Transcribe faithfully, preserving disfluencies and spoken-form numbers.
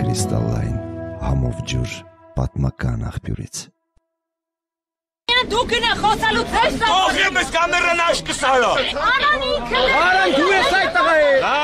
Կրիստալային համով ջուր պատմական աղբյուրից։ Դու գնա խոսալուց հեշտ Ող եմ ես կամերան աշկս այո։ Արան ինքը։ Արան դու ես այդ տղա է։